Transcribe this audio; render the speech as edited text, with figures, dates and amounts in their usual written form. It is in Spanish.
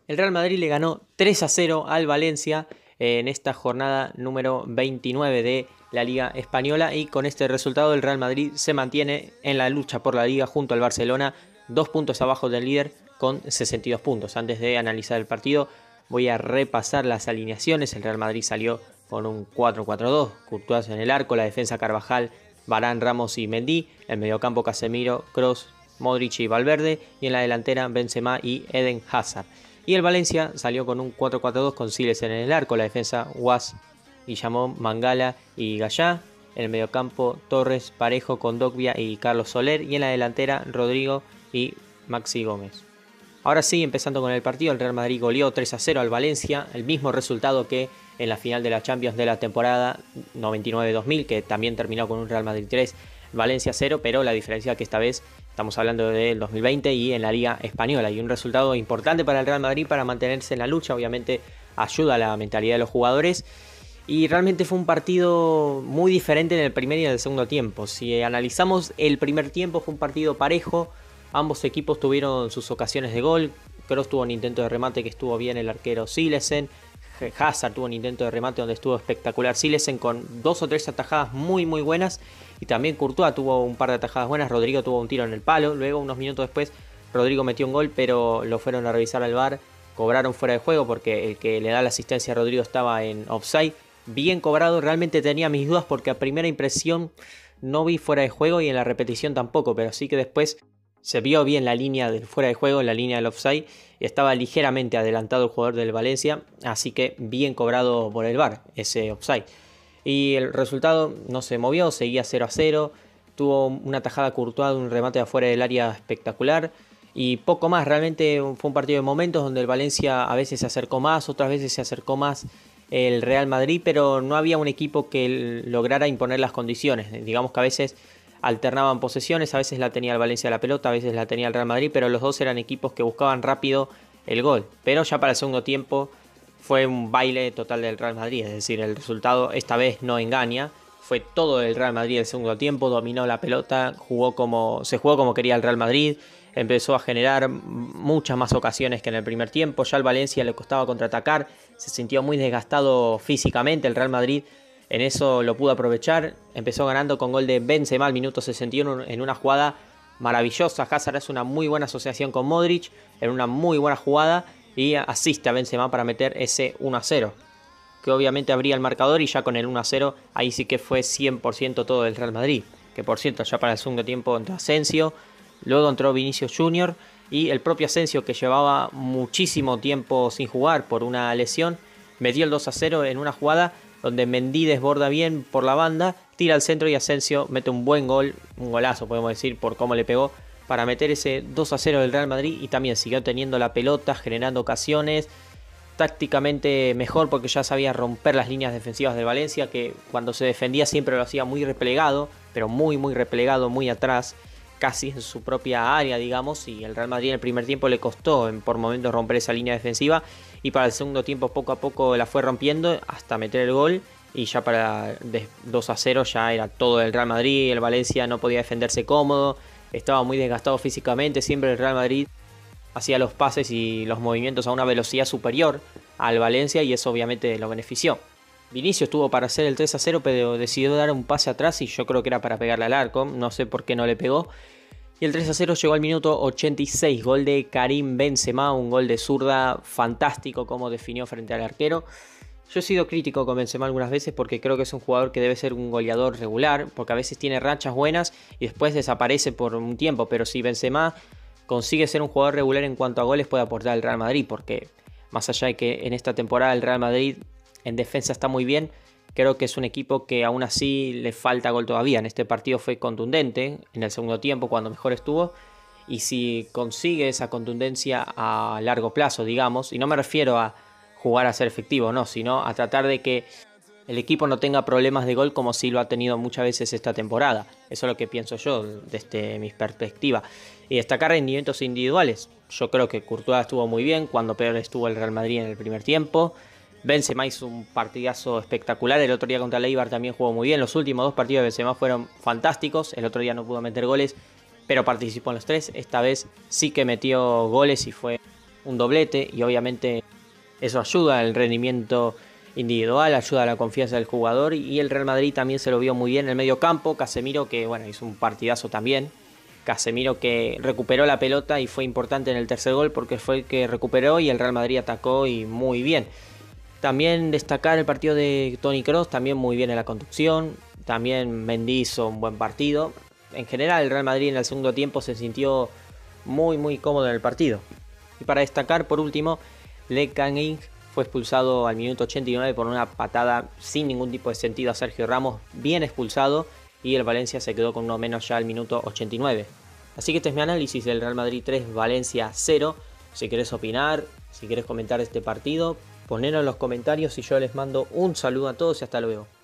El Real Madrid le ganó 3-0 al Valencia en esta jornada número 29 de la Liga Española, y con este resultado el Real Madrid se mantiene en la lucha por la Liga junto al Barcelona, 2 puntos abajo del líder con 62 puntos. Antes de analizar el partido voy a repasar las alineaciones. El Real Madrid salió con un 4-4-2, Courtois en el arco, la defensa Carvajal, Varane, Ramos y Mendy, el mediocampo Casemiro, Kroos, Modric y Valverde, y en la delantera Benzema y Eden Hazard. Y el Valencia salió con un 4-4-2 con Siles en el arco, la defensa Guas, Guillamón, Mangala y Gallá, en el mediocampo Torres, Parejo, Kondogbia y Carlos Soler, y en la delantera Rodrigo y Maxi Gómez. Ahora sí, empezando con el partido, el Real Madrid goleó 3-0 al Valencia, el mismo resultado que en la final de la Champions de la temporada 99-2000, que también terminó con un Real Madrid 3, Valencia 0, pero la diferencia es que esta vez estamos hablando del 2020 y en la Liga Española, y un resultado importante para el Real Madrid para mantenerse en la lucha. Obviamente ayuda a la mentalidad de los jugadores, y realmente fue un partido muy diferente en el primer y en el segundo tiempo. Si analizamos el primer tiempo, fue un partido parejo, ambos equipos tuvieron sus ocasiones de gol. Kroos tuvo un intento de remate que estuvo bien el arquero Silesen, Hazard tuvo un intento de remate donde estuvo espectacular Silesen con 2 o 3 atajadas muy buenas, y también Courtois tuvo un par de atajadas buenas. Rodrigo tuvo un tiro en el palo, luego unos minutos después Rodrigo metió un gol, pero lo fueron a revisar al VAR, cobraron fuera de juego porque el que le da la asistencia a Rodrigo estaba en offside, bien cobrado. Realmente tenía mis dudas porque a primera impresión no vi fuera de juego y en la repetición tampoco, pero sí que después se vio bien la línea del fuera de juego, la línea del offside, y estaba ligeramente adelantado el jugador del Valencia, así que bien cobrado por el VAR ese offside. Y el resultado no se movió, seguía 0-0, tuvo una tajada Courtois, un remate de afuera del área espectacular, y poco más. Realmente fue un partido de momentos donde el Valencia a veces se acercó más, otras veces se acercó más el Real Madrid, pero no había un equipo que lograra imponer las condiciones. Digamos que a veces alternaban posesiones, a veces la tenía el Valencia la pelota, a veces la tenía el Real Madrid, pero los dos eran equipos que buscaban rápido el gol. Pero ya para el segundo tiempo fue un baile total del Real Madrid, es decir, el resultado esta vez no engaña. Fue todo el Real Madrid el segundo tiempo, dominó la pelota, se jugó como quería el Real Madrid, empezó a generar muchas más ocasiones que en el primer tiempo. Ya al Valencia le costaba contraatacar, se sintió muy desgastado físicamente. El Real Madrid en eso lo pudo aprovechar, empezó ganando con gol de Benzema al minuto 61 en una jugada maravillosa. Hazard hace una muy buena asociación con Modric en una muy buena jugada y asiste a Benzema para meter ese 1-0, que obviamente abría el marcador, y ya con el 1-0 ahí sí que fue 100% todo del Real Madrid. Que por cierto, ya para el segundo tiempo entró Asensio, luego entró Vinicius Junior, y el propio Asensio, que llevaba muchísimo tiempo sin jugar por una lesión, metió el 2-0 en una jugada donde Mendy desborda bien por la banda, tira al centro y Asensio mete un buen gol, un golazo podemos decir por cómo le pegó, para meter ese 2-0 del Real Madrid. Y también siguió teniendo la pelota, generando ocasiones, tácticamente mejor porque ya sabía romper las líneas defensivas del Valencia, que cuando se defendía siempre lo hacía muy replegado, pero muy replegado, muy atrás, casi en su propia área, digamos, y el Real Madrid en el primer tiempo le costó por momentos romper esa línea defensiva, y para el segundo tiempo poco a poco la fue rompiendo hasta meter el gol, y ya para 2-0 ya era todo el Real Madrid. El Valencia no podía defenderse cómodo, estaba muy desgastado físicamente. Siempre el Real Madrid hacía los pases y los movimientos a una velocidad superior al Valencia, y eso obviamente lo benefició. Vinicius estuvo para hacer el 3-0, pero decidió dar un pase atrás y yo creo que era para pegarle al arco, no sé por qué no le pegó. Y el 3-0 llegó al minuto 86, gol de Karim Benzema, un gol de zurda fantástico como definió frente al arquero. Yo he sido crítico con Benzema algunas veces porque creo que es un jugador que debe ser un goleador regular, porque a veces tiene rachas buenas y después desaparece por un tiempo, pero si Benzema consigue ser un jugador regular en cuanto a goles, puede aportar al Real Madrid, porque más allá de que en esta temporada el Real Madrid en defensa está muy bien, creo que es un equipo que aún así le falta gol todavía. En este partido fue contundente en el segundo tiempo cuando mejor estuvo, y si consigue esa contundencia a largo plazo, digamos, y no me refiero a jugar a ser efectivo, no, sino a tratar de que el equipo no tenga problemas de gol como sí lo ha tenido muchas veces esta temporada. Eso es lo que pienso yo desde mi perspectiva. Y destacar rendimientos individuales. Yo creo que Courtois estuvo muy bien cuando peor estuvo el Real Madrid en el primer tiempo. Benzema hizo un partidazo espectacular. El otro día contra el Eibar también jugó muy bien. Los últimos dos partidos de Benzema fueron fantásticos. El otro día no pudo meter goles, pero participó en los tres. Esta vez sí que metió goles y fue un doblete y obviamente eso ayuda al rendimiento individual, ayuda a la confianza del jugador, y el Real Madrid también se lo vio muy bien en el medio campo. Casemiro, que bueno, hizo un partidazo también. Casemiro que recuperó la pelota y fue importante en el tercer gol porque fue el que recuperó y el Real Madrid atacó y muy bien. También destacar el partido de Toni Kroos, también muy bien en la conducción. También Mendy hizo un buen partido. En general el Real Madrid en el segundo tiempo se sintió muy cómodo en el partido. Y para destacar por último, Lee Kang-in fue expulsado al minuto 89 por una patada sin ningún tipo de sentido a Sergio Ramos, bien expulsado, y el Valencia se quedó con uno menos ya al minuto 89. Así que este es mi análisis del Real Madrid 3, Valencia 0. Si querés opinar, si querés comentar este partido, ponelo en los comentarios y yo les mando un saludo a todos y hasta luego.